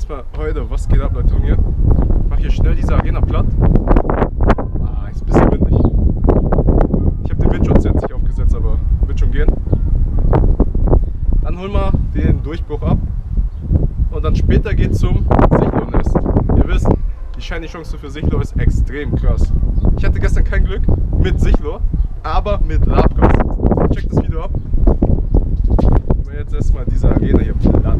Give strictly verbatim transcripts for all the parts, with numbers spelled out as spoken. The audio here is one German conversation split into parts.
erstmal heute, was geht ab, Leute? Hier. Ich mach hier schnell diese Arena platt. Ah, ist ein bisschen windig. Ich habe den Windschutz jetzt nicht aufgesetzt, aber wird schon gehen. Dann holen wir den Durchbruch ab. Und dann später geht es zum Sichlo-Nest. Ihr wisst, die Shiny Chance für Sichlo ist extrem krass. Ich hatte gestern kein Glück mit Sichlo, aber mit Labgas. Checkt das Video ab. Nehmen wir jetzt erstmal diese Arena hier platt.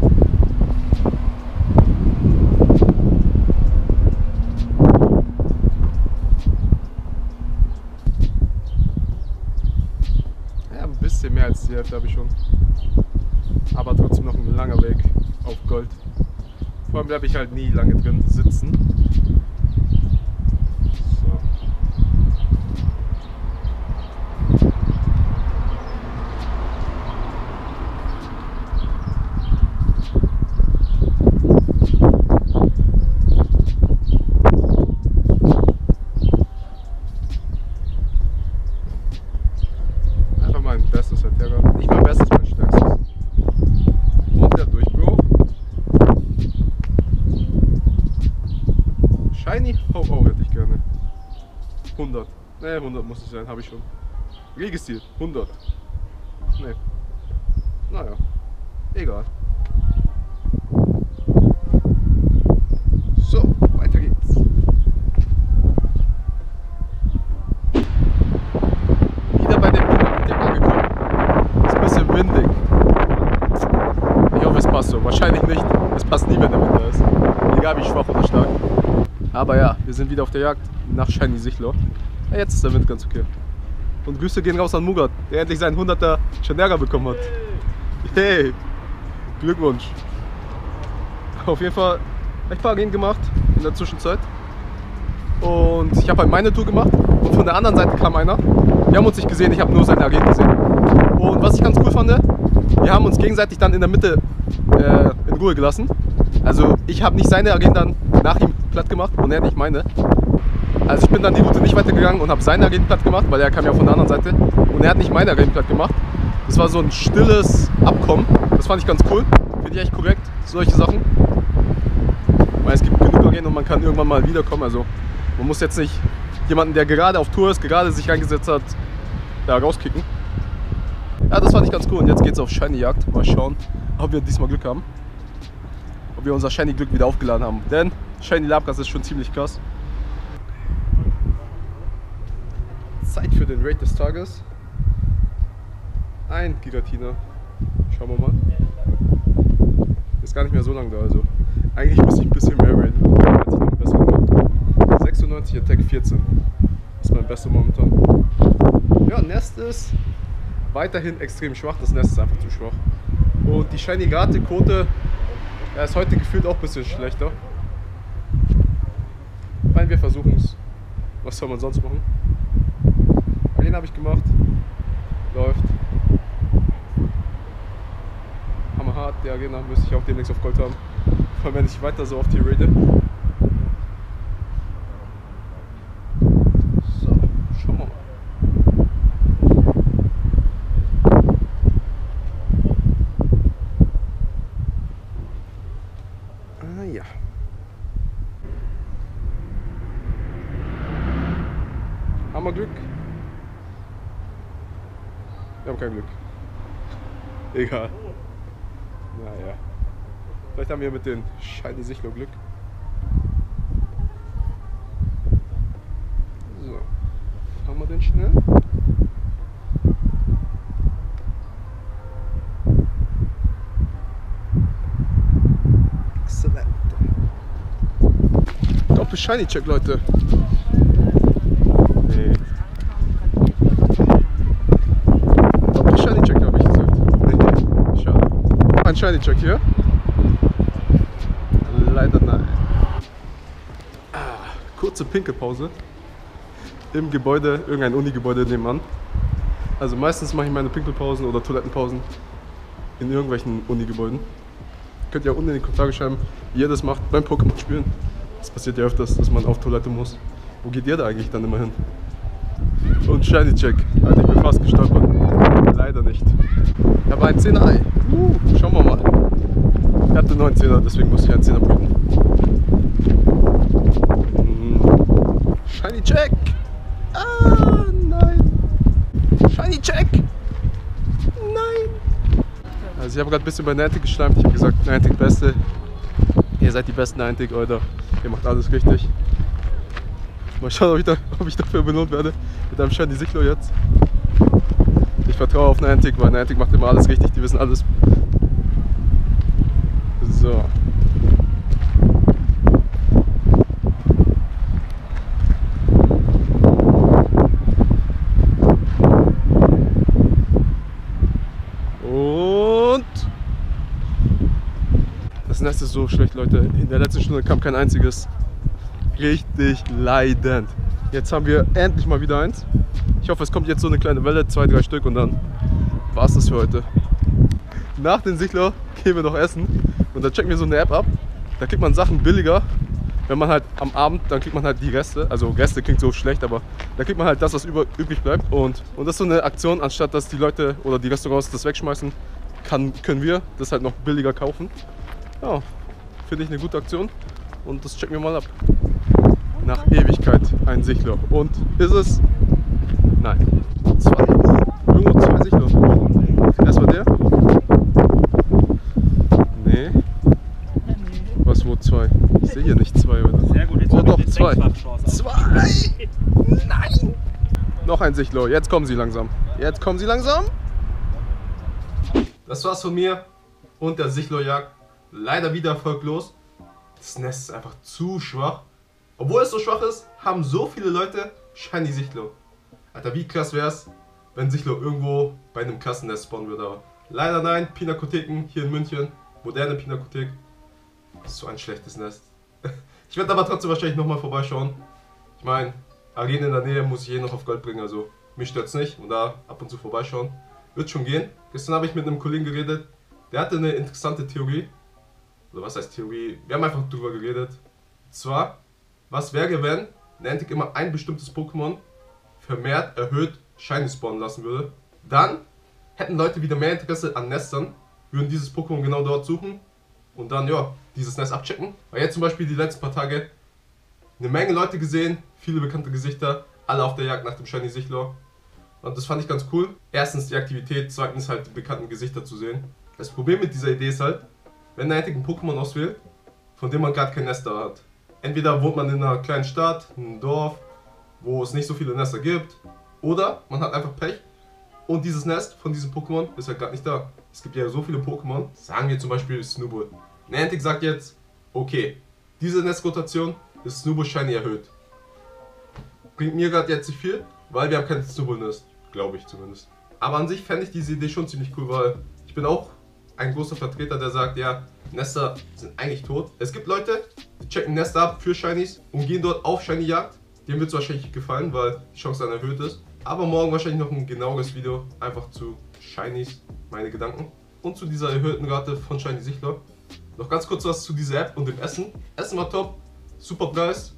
Ja, ein bisschen mehr als die Hälfte habe ich schon. Aber trotzdem noch ein langer Weg auf Gold. Vor allem bleibe ich halt nie lange drin sitzen. So. Einfach mein Bestes halt hergeben. Nicht mein Bestes, mein Stärkstes. Und der Durchbruch. Shiny Ho Ho hätte ich gerne. hundert. Ne, hundert muss es sein, habe ich schon. Regestil, hundert. Ne. Naja. Egal. So, weiter geht's. Wieder bei dem Ding angekommen. Ist ein bisschen windig. Ich hoffe, es passt so. Wahrscheinlich nicht. Es passt nie, wenn der Winter ist. Egal wie schwach oder stark. Aber ja, wir sind wieder auf der Jagd nach Shiny Sichlo. Ja, jetzt ist der Wind ganz okay. Und Grüße gehen raus an Mugat, der endlich seinen hunderter Chenera bekommen hat. Hey, Glückwunsch. Auf jeden Fall ein paar Arenen gemacht in der Zwischenzeit. Und ich habe halt meine Tour gemacht. Und von der anderen Seite kam einer. Wir haben uns nicht gesehen, ich habe nur seine Arenen gesehen. Und was ich ganz cool fand, wir haben uns gegenseitig dann in der Mitte äh, in Ruhe gelassen. Also ich habe nicht seine Arenen dann nach ihm platt gemacht und er nicht meine. Also ich bin dann die Route nicht weitergegangen und habe seine Arenen platt gemacht, weil er kam ja von der anderen Seite. Und er hat nicht meine Arenen platt gemacht. Das war so ein stilles Abkommen. Das fand ich ganz cool. Finde ich echt korrekt, solche Sachen. Weil es gibt genug Arenen und man kann irgendwann mal wiederkommen. Also man muss jetzt nicht jemanden, der gerade auf Tour ist, gerade sich reingesetzt hat, da rauskicken. Ja, das fand ich ganz cool. Und jetzt geht's auf Shiny-Jagd. Mal schauen, ob wir diesmal Glück haben. Ob wir unser Shiny-Glück wieder aufgeladen haben. Denn Shiny Labgas ist schon ziemlich krass. Zeit für den Raid des Tages. Ein Giratina. Schauen wir mal. Ist gar nicht mehr so lange da, also. Eigentlich müsste ich ein bisschen mehr raiden. Hätte ich noch ein besser gemacht. sechsundneunzig Attack vierzehn. Das ist mein bester momentan. Ja, Nest ist weiterhin extrem schwach. Das Nest ist einfach zu schwach. Und die Shiny Garte Quote, ja, ist heute gefühlt auch ein bisschen schlechter. Ich meine, wir versuchen es. Was soll man sonst machen? Den habe ich gemacht. Läuft. Hammerhart. Die Arena müsste ich auch demnächst auf Gold haben. Vor allem, wenn ich weiter so auf die raide. So, schauen wir mal. Ah ja. Haben wir Glück? Wir haben kein Glück. Egal. Naja. Vielleicht haben wir mit den Shiny Sichlo Glück. So. Haben wir den schnell? Exzellent. Doppel Shiny Check, Leute. Nee. Shiny Check habe ich gesagt. Nee, schade. Ein Shiny Check hier. Leider nein. Ah, kurze Pinkelpause. Im Gebäude, irgendein Uni-Gebäude nebenan. Also meistens mache ich meine Pinkelpausen oder Toilettenpausen in irgendwelchen Uni-Gebäuden. Könnt ihr auch unten in die Kommentare schreiben, wie ihr das macht beim Pokémon spielen. Das passiert ja öfters, dass man auf Toilette muss. Wo geht ihr da eigentlich dann immer hin? Und Shiny Check. Alter, ich bin fast gestolpert. Leider nicht. Ich habe ein zehner Ei. Uh, schauen wir mal. Ich hatte nur ein Zehner, deswegen muss ich einen Zehner brüten. Shiny Check! Ah, nein! Shiny Check! Nein! Also ich habe gerade ein bisschen bei Niantic geschleimt. Ich habe gesagt, Niantic Beste. Ihr seid die besten Niantic, Alter. Ihr macht alles richtig. Mal schauen, ob ich, da, ob ich dafür belohnt werde. Mit einem Shiny Sichlo jetzt. Ich vertraue auf Niantic, weil Niantic macht immer alles richtig. Die wissen alles. So. Und das Nest ist so schlecht, Leute. In der letzten Stunde kam kein einziges. Richtig leidend. Jetzt haben wir endlich mal wieder eins. Ich hoffe, es kommt jetzt so eine kleine Welle, zwei, drei Stück und dann war es das für heute. Nach den Sichler gehen wir noch essen und dann checken wir so eine App ab. Da kriegt man Sachen billiger. Wenn man halt am Abend, dann kriegt man halt die Reste. Also Reste klingt so schlecht, aber da kriegt man halt das, was über, übrig bleibt. Und, und das ist so eine Aktion, anstatt dass die Leute oder die Restaurants das wegschmeißen, kann, können wir das halt noch billiger kaufen. Ja, finde ich eine gute Aktion und das checken wir mal ab. Nach Ewigkeit ein Sichler. Und ist es? Nein. Zwei. Irgendwo zwei Sichler. Erstmal der. Nee. Was, wo zwei? Ich sehe hier nicht zwei, oder? Sehr gut, jetzt oh doch, zwei. Zwei! Nein! Noch ein Sichler. Jetzt kommen sie langsam. Jetzt kommen sie langsam. Das war's von mir und der Sichlerjagd. Leider wieder erfolglos. Das Nest ist einfach zu schwach. Obwohl es so schwach ist, haben so viele Leute Shiny Sichlo. Alter, wie krass wäre es, wenn Sichlo irgendwo bei einem Klassennest spawnen würde. Aber leider nein, Pinakotheken hier in München, moderne Pinakothek. Das ist so ein schlechtes Nest. Ich werde aber trotzdem wahrscheinlich nochmal vorbeischauen. Ich meine, Arenen in der Nähe muss ich eh noch auf Gold bringen, also mich stört's nicht. Und da ab und zu vorbeischauen. Wird schon gehen. Gestern habe ich mit einem Kollegen geredet, der hatte eine interessante Theorie. Oder was heißt Theorie? Wir haben einfach drüber geredet. Und zwar, was wäre, wenn Niantic immer ein bestimmtes Pokémon vermehrt erhöht Shiny spawnen lassen würde? Dann hätten Leute wieder mehr Interesse an Nestern, würden dieses Pokémon genau dort suchen und dann ja, dieses Nest abchecken. Weil jetzt zum Beispiel die letzten paar Tage eine Menge Leute gesehen, viele bekannte Gesichter, alle auf der Jagd nach dem Shiny Sichlo. Und das fand ich ganz cool. Erstens die Aktivität, zweitens halt die bekannten Gesichter zu sehen. Das Problem mit dieser Idee ist halt, wenn Niantic ein Pokémon auswählt, von dem man gerade kein Nest da hat. Entweder wohnt man in einer kleinen Stadt, in einem Dorf, wo es nicht so viele Nester gibt, oder man hat einfach Pech und dieses Nest von diesem Pokémon ist halt gerade nicht da. Es gibt ja so viele Pokémon, sagen wir zum Beispiel Snubbull. Niantic sagt jetzt, okay, diese Nestrotation ist Snubbull Shiny erhöht. Bringt mir gerade jetzt nicht viel, weil wir haben kein Snubbull-Nest, glaube ich zumindest. Aber an sich fände ich diese Idee schon ziemlich cool, weil ich bin auch ein großer Vertreter, der sagt, ja, Nester sind eigentlich tot. Es gibt Leute, die checken Nester ab für Shinies und gehen dort auf Shiny-Jagd. Dem wird es wahrscheinlich gefallen, weil die Chance dann erhöht ist. Aber morgen wahrscheinlich noch ein genaueres Video, einfach zu Shinies, meine Gedanken. Und zu dieser erhöhten Rate von Shiny Sichlo. Noch ganz kurz was zu dieser App und dem Essen. Essen war top, super Preis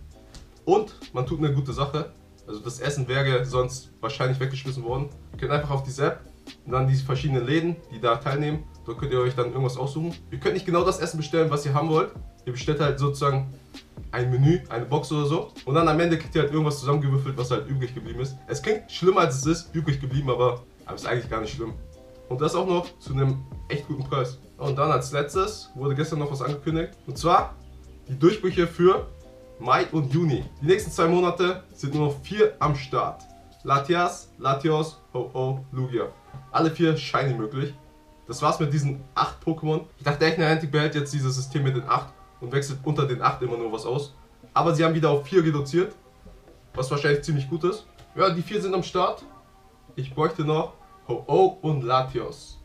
und man tut eine gute Sache. Also das Essen wäre sonst wahrscheinlich weggeschmissen worden. Ihr könnt einfach auf diese App und dann diese verschiedenen Läden, die da teilnehmen. Dort könnt ihr euch dann irgendwas aussuchen. Ihr könnt nicht genau das Essen bestellen, was ihr haben wollt. Ihr bestellt halt sozusagen ein Menü, eine Box oder so. Und dann am Ende kriegt ihr halt irgendwas zusammengewürfelt, was halt übrig geblieben ist. Es klingt schlimmer als es ist, übrig geblieben, aber, aber ist eigentlich gar nicht schlimm. Und das auch noch zu einem echt guten Preis. Und dann als letztes wurde gestern noch was angekündigt. Und zwar die Durchbrüche für Mai und Juni. Die nächsten zwei Monate sind nur noch vier am Start. Latias, Latios, Ho-Oh, Lugia. Alle vier Shiny möglich. Das war's mit diesen acht Pokémon. Ich dachte echt, Niantic behält jetzt dieses System mit den acht und wechselt unter den acht immer nur was aus. Aber sie haben wieder auf vier reduziert, was wahrscheinlich ziemlich gut ist. Ja, die vier sind am Start. Ich bräuchte noch Ho-Oh und Latios.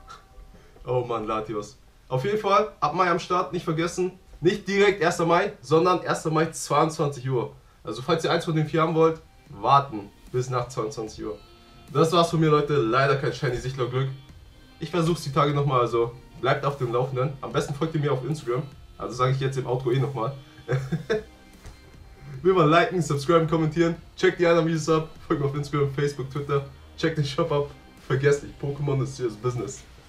Oh Mann, Latios. Auf jeden Fall, ab Mai am Start, nicht vergessen. Nicht direkt erster Mai, sondern erster Mai zweiundzwanzig Uhr. Also falls ihr eins von den vier haben wollt, warten bis nach zweiundzwanzig Uhr. Das war's von mir, Leute. Leider kein Shiny Sichlo Glück. Ich versuche es die Tage nochmal, also bleibt auf dem Laufenden. Am besten folgt ihr mir auf Instagram. Also sage ich jetzt im Outro eh nochmal. Will mal liken, subscriben, kommentieren. Checkt die anderen Videos ab. Folgt mir auf Instagram, Facebook, Twitter. Checkt den Shop ab. Vergesst nicht, Pokémon ist serious Business.